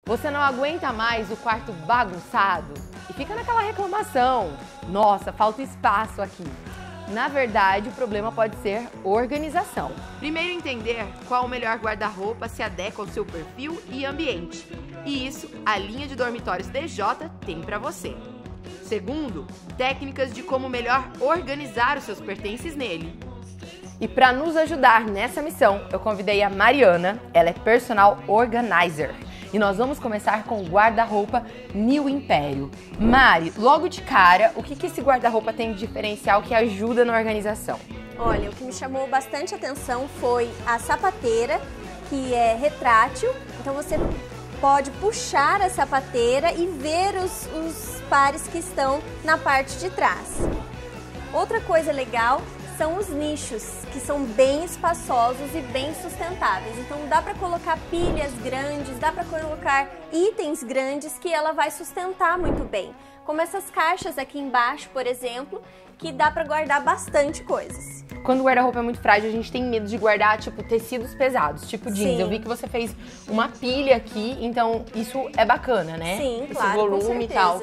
Você não aguenta mais o quarto bagunçado e fica naquela reclamação. Nossa, falta espaço aqui. Na verdade, o problema pode ser organização. Primeiro, entender qual o melhor guarda-roupa se adequa ao seu perfil e ambiente. E isso, a linha de dormitórios DJ tem para você. Segundo, técnicas de como melhor organizar os seus pertences nele. E para nos ajudar nessa missão, eu convidei a Mariana, ela é personal organizer. E nós vamos começar com o guarda-roupa New Império. Mari, logo de cara, o que esse guarda-roupa tem de diferencial que ajuda na organização? Olha, o que me chamou bastante atenção foi a sapateira, que é retrátil. Então você pode puxar a sapateira e ver os pares que estão na parte de trás. Outra coisa legal são os nichos, que são bem espaçosos e bem sustentáveis. Então dá para colocar pilhas grandes, dá para colocar itens grandes que ela vai sustentar muito bem. Como essas caixas aqui embaixo, por exemplo, que dá para guardar bastante coisas. Quando o guarda-roupa é muito frágil, a gente tem medo de guardar, tipo, tecidos pesados, tipo jeans. Sim. Eu vi que você fez uma pilha aqui, então isso é bacana, né? Sim, esse claro, volume com e tal.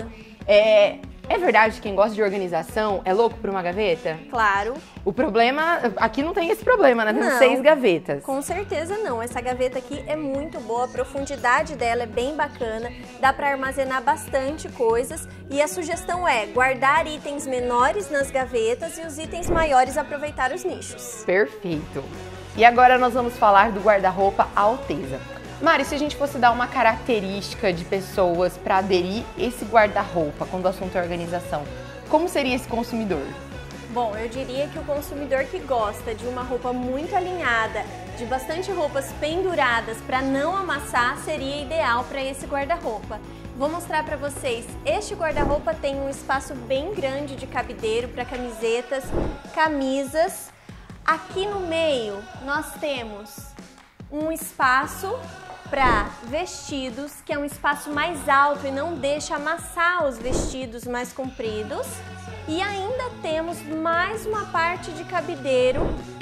É verdade que quem gosta de organização é louco por uma gaveta? Claro. O problema, aqui não tem esse problema, né? Temos 6 gavetas. Com certeza não. Essa gaveta aqui é muito boa, a profundidade dela é bem bacana, dá para armazenar bastante coisas e a sugestão é guardar itens menores nas gavetas e os itens maiores aproveitar os nichos. Perfeito. E agora nós vamos falar do guarda-roupa Alteza. Mari, se a gente fosse dar uma característica de pessoas para aderir esse guarda-roupa quando o assunto é organização, como seria esse consumidor? Bom, eu diria que o consumidor que gosta de uma roupa muito alinhada, de bastante roupas penduradas para não amassar, seria ideal para esse guarda-roupa. Vou mostrar para vocês, este guarda-roupa tem um espaço bem grande de cabideiro para camisetas, camisas. Aqui no meio nós temos um espaço para vestidos, que é um espaço mais alto e não deixa amassar os vestidos mais compridos. E ainda temos mais uma parte de cabideiro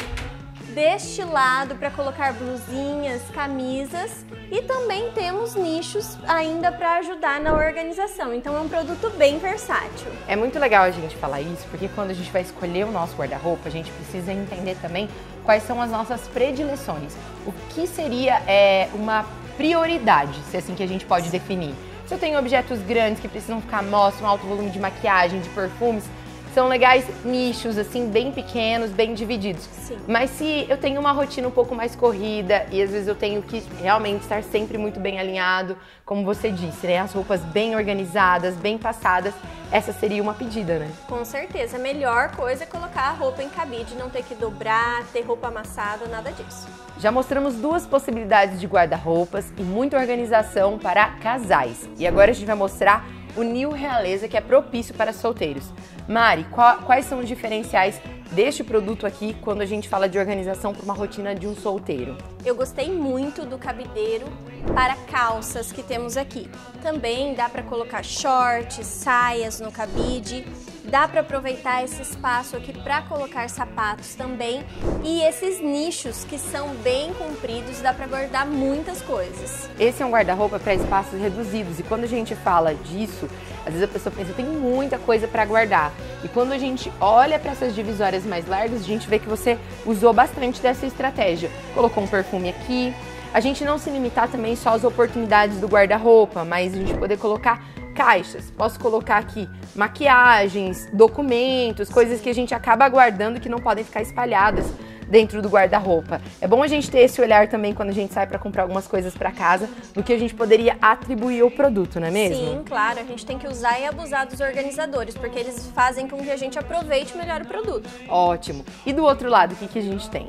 deste lado para colocar blusinhas, camisas e também temos nichos ainda para ajudar na organização. Então é um produto bem versátil. É muito legal a gente falar isso, porque quando a gente vai escolher o nosso guarda-roupa, a gente precisa entender também quais são as nossas predileções. O que seria uma prioridade, se é assim que a gente pode definir. Se eu tenho objetos grandes que precisam ficar à mostra, um alto volume de maquiagem, de perfumes, são legais nichos, assim, bem pequenos, bem divididos. Sim. Mas se eu tenho uma rotina um pouco mais corrida e às vezes eu tenho que realmente estar sempre muito bem alinhado, como você disse, né? As roupas bem organizadas, bem passadas, essa seria uma pedida, né? Com certeza. A melhor coisa é colocar a roupa em cabide, não ter que dobrar, ter roupa amassada, nada disso. Já mostramos 2 possibilidades de guarda-roupas e muita organização para casais. E agora a gente vai mostrar o New Realeza, que é propício para solteiros. Mari, quais são os diferenciais deste produto aqui quando a gente fala de organização para uma rotina de um solteiro? Eu gostei muito do cabideiro para calças que temos aqui. Também dá para colocar shorts, saias no cabide. Dá para aproveitar esse espaço aqui para colocar sapatos também. E esses nichos que são bem compridos, dá para guardar muitas coisas. Esse é um guarda-roupa para espaços reduzidos e quando a gente fala disso, às vezes a pessoa pensa, eu tenho muita coisa para guardar. E quando a gente olha para essas divisórias mais largas, a gente vê que você usou bastante dessa estratégia. Colocou um perfume aqui. A gente não se limitar também só às oportunidades do guarda-roupa, mas a gente poder colocar caixas. Posso colocar aqui maquiagens, documentos, coisas que a gente acaba guardando que não podem ficar espalhadas dentro do guarda-roupa. É bom a gente ter esse olhar também quando a gente sai para comprar algumas coisas para casa, do que a gente poderia atribuir ao produto, não é mesmo? Sim, claro. A gente tem que usar e abusar dos organizadores, porque eles fazem com que a gente aproveite melhor o produto. Ótimo. E do outro lado, o que a gente tem?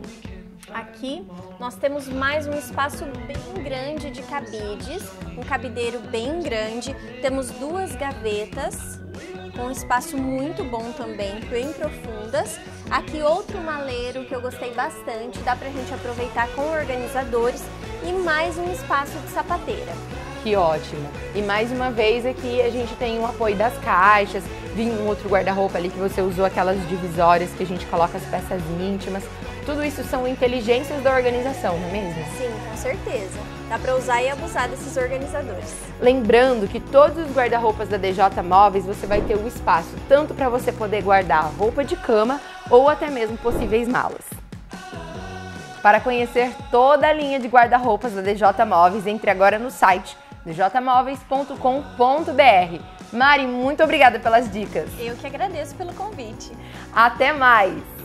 Aqui nós temos mais um espaço bem grande de cabides, um cabideiro bem grande. Temos 2 gavetas com um espaço muito bom também, bem profundas. Aqui outro maleiro que eu gostei bastante, dá pra gente aproveitar com organizadores e mais um espaço de sapateira. Que ótimo! E mais uma vez aqui a gente tem o apoio das caixas, vir um outro guarda-roupa ali que você usou aquelas divisórias que a gente coloca as peças íntimas. Tudo isso são inteligências da organização, não é mesmo? Sim, com certeza. Dá para usar e abusar desses organizadores. Lembrando que todos os guarda-roupas da DJ Móveis você vai ter o espaço tanto para você poder guardar roupa de cama ou até mesmo possíveis malas. Para conhecer toda a linha de guarda-roupas da DJ Móveis, entre agora no site djmoveis.com.br. Mari, muito obrigada pelas dicas. Eu que agradeço pelo convite. Até mais!